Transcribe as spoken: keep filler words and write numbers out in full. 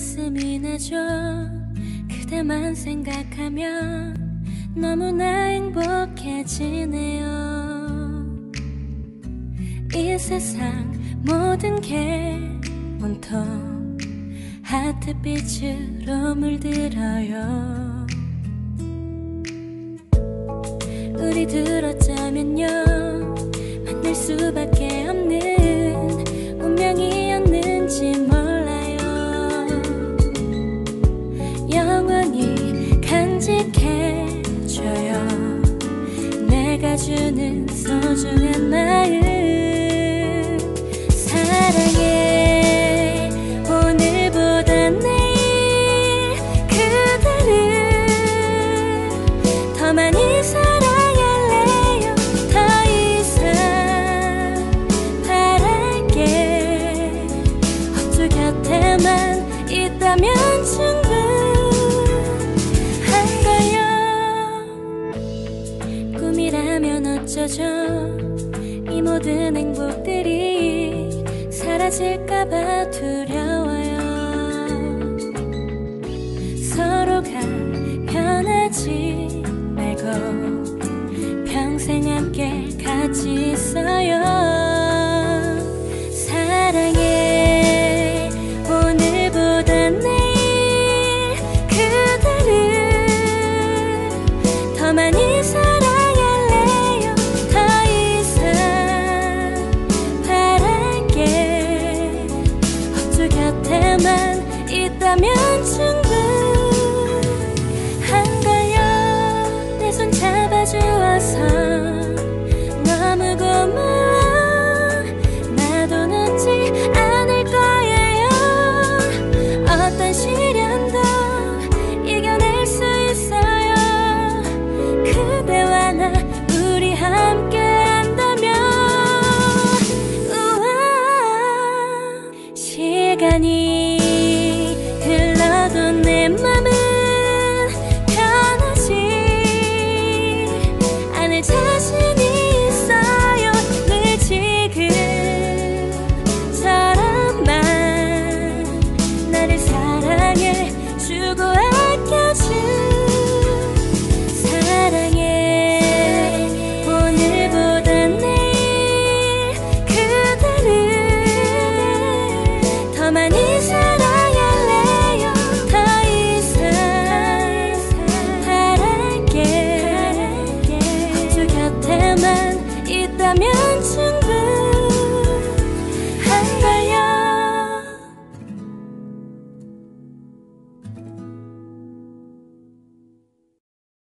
웃음이 나죠. 그대만 생각하면 너무나 행복해지네요. 이 세상 모든 게 온통 하트빛으로 물들어요. 우리 둘었자면요 만날 수밖에 없는 운명이었는지 몰라요. 영원히 간직해줘요 내가 주는 소중한 마음. 사랑해 오늘보다 내일 그대를 더 많이 사랑할래요. 더 이상 바랄게 어쩌 곁에만 있다면 충분한걸요. 꿈이라면 어쩌죠. 이 모든 행복들이 사라질까봐 두려워요. 서로가 변하지 말고 평생 함께 같이 있어요. 사랑해 오늘보다 내일 그대를 더 많이 사랑할래요. 더 이상 바랄게 어쩌 곁에만 있다면 충분한걸요. 내 손 잡아주어서 너무 고마워. 나도 늦지 않을 거예요. 어떤 시련도 이겨낼 수 있어요. 그대와 나 우리 함께 한다면. 우와 시간이 흘러도 내 맘은 변하지 않을 자신이 있어요. 늘 지금처럼만 나를 사랑해 주고 아껴준. 사랑해 오늘보다 내일 그대를 더 많이